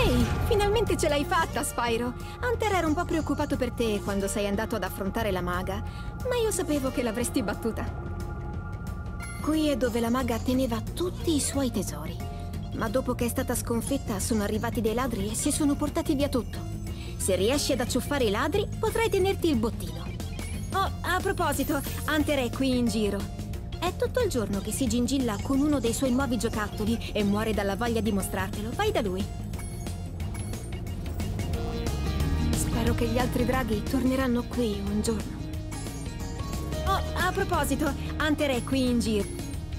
Ehi, finalmente ce l'hai fatta, Spyro! Hunter era un po' preoccupato per te quando sei andato ad affrontare la maga, ma io sapevo che l'avresti battuta. Qui è dove la maga teneva tutti i suoi tesori, ma dopo che è stata sconfitta sono arrivati dei ladri e si sono portati via tutto. Se riesci ad acciuffare i ladri, potrai tenerti il bottino. Oh, a proposito, Hunter è qui in giro. È tutto il giorno che si gingilla con uno dei suoi nuovi giocattoli e muore dalla voglia di mostrartelo. Vai da lui. Spero che gli altri draghi torneranno qui un giorno. Oh, a proposito, Hunter è qui in giro.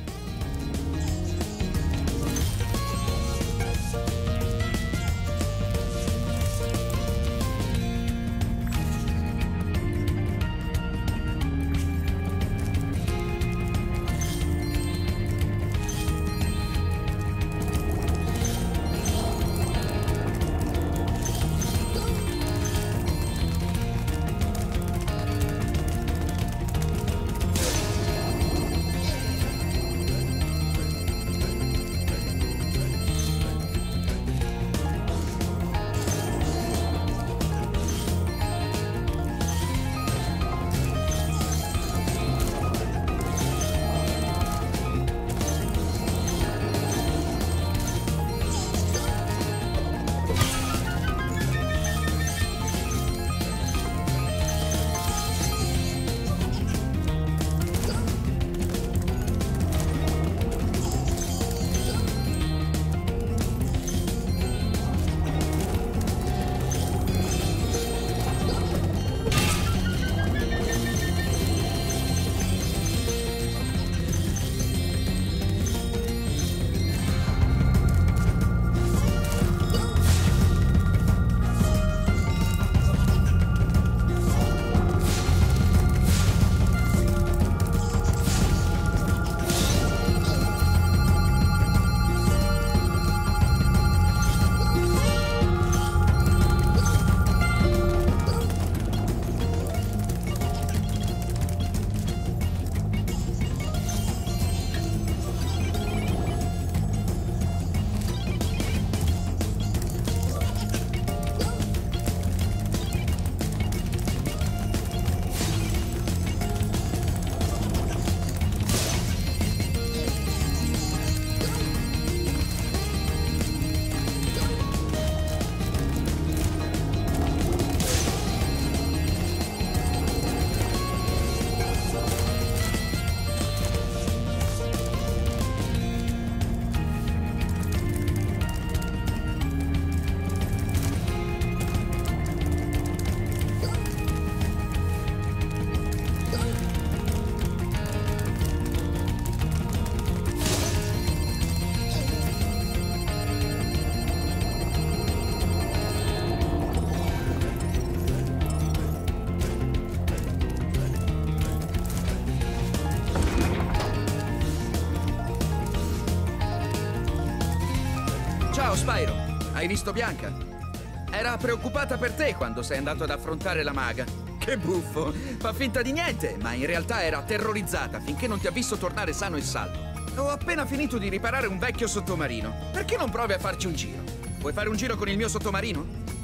Ciao Spyro, hai visto Bianca? Era preoccupata per te quando sei andato ad affrontare la maga. Che buffo! Fa finta di niente, ma in realtà era terrorizzata finché non ti ha visto tornare sano e salvo. Ho appena finito di riparare un vecchio sottomarino. Perché non provi a farci un giro? Vuoi fare un giro con il mio sottomarino?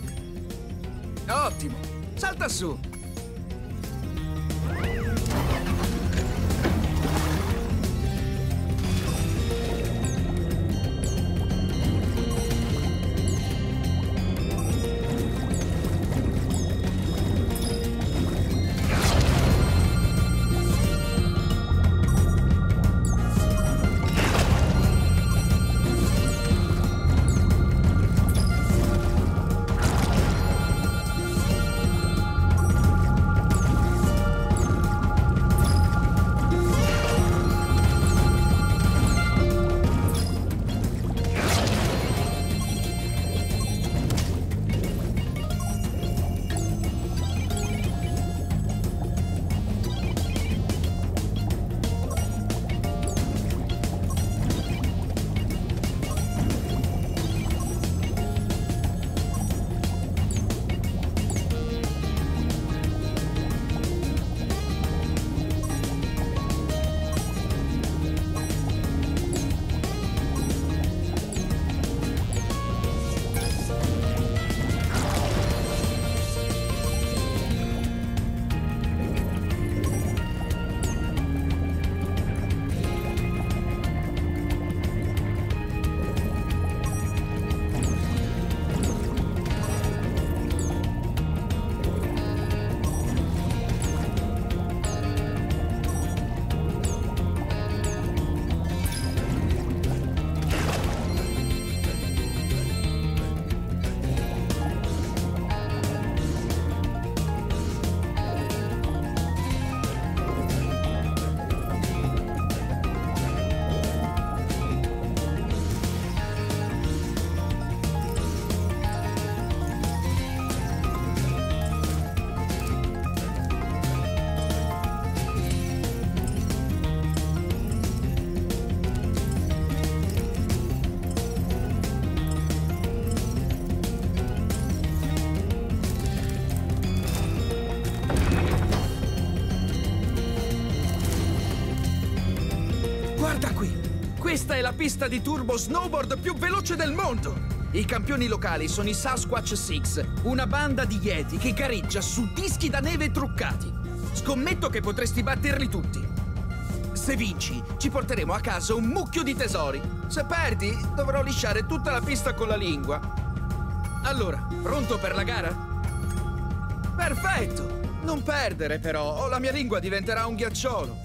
Ottimo! Salta su! Questa è la pista di turbo snowboard più veloce del mondo! I campioni locali sono i Sasquatch Six, una banda di Yeti che gareggia su dischi da neve truccati. Scommetto che potresti batterli tutti. Se vinci, ci porteremo a casa un mucchio di tesori. Se perdi, dovrò lisciare tutta la pista con la lingua. Allora, pronto per la gara? Perfetto! Non perdere, però, o la mia lingua diventerà un ghiacciolo.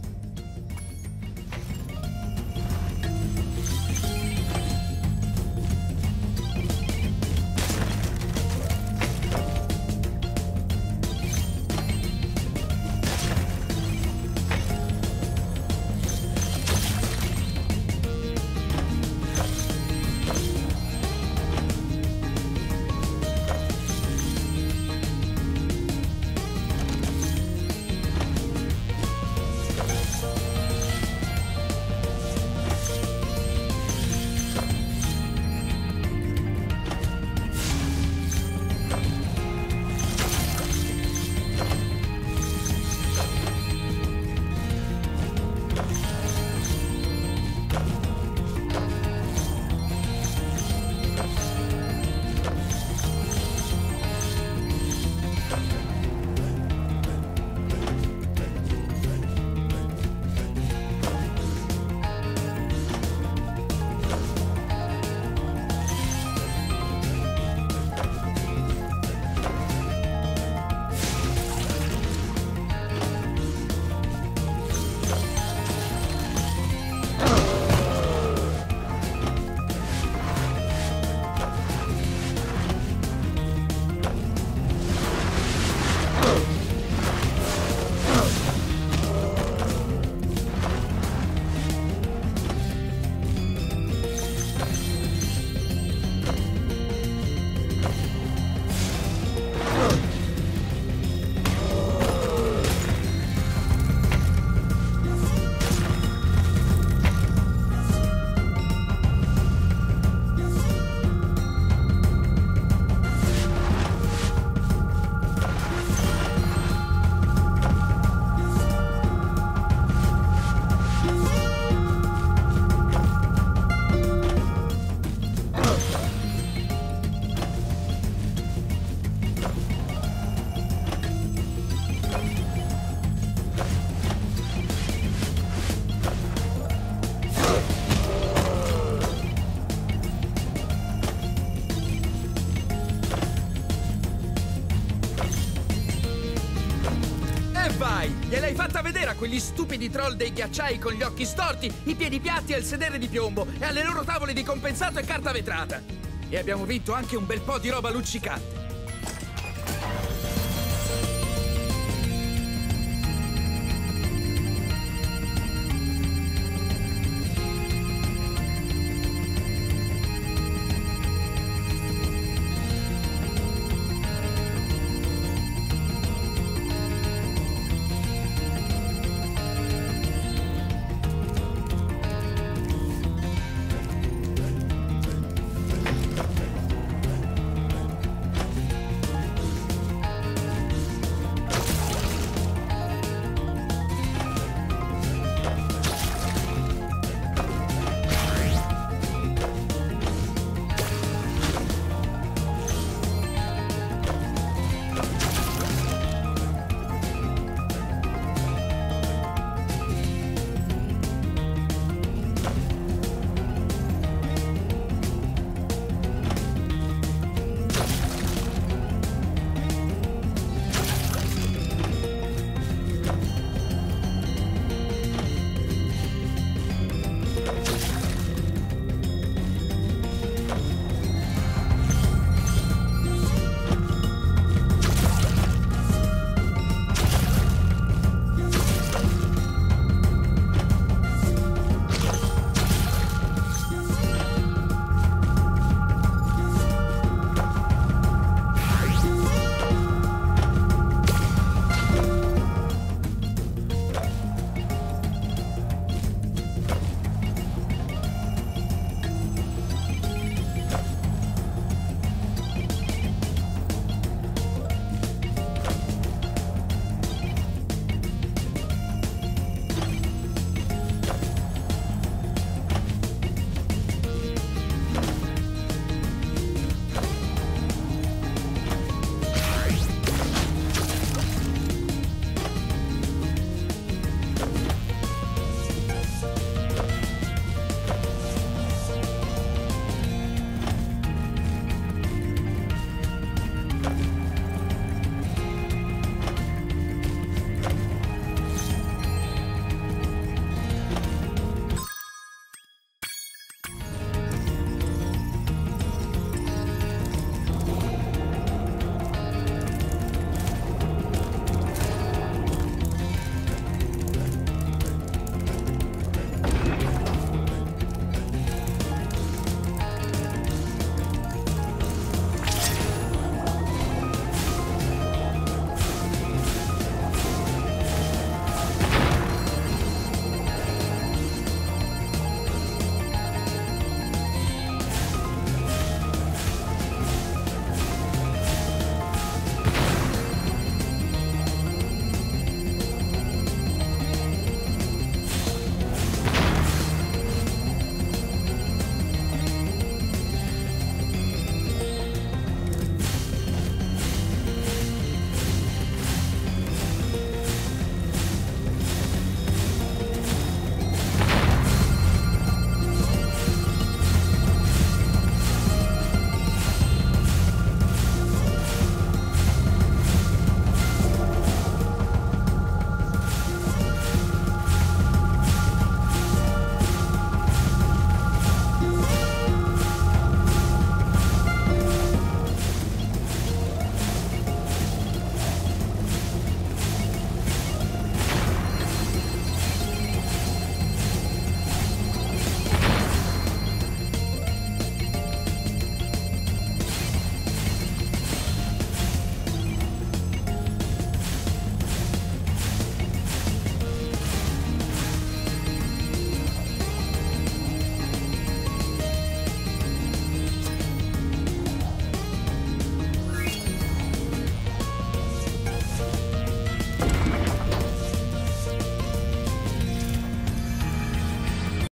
Vai! Gliel'hai fatta vedere a quegli stupidi troll dei ghiacciai con gli occhi storti, i piedi piatti e il sedere di piombo e alle loro tavole di compensato e carta vetrata! E abbiamo vinto anche un bel po' di roba luccicante!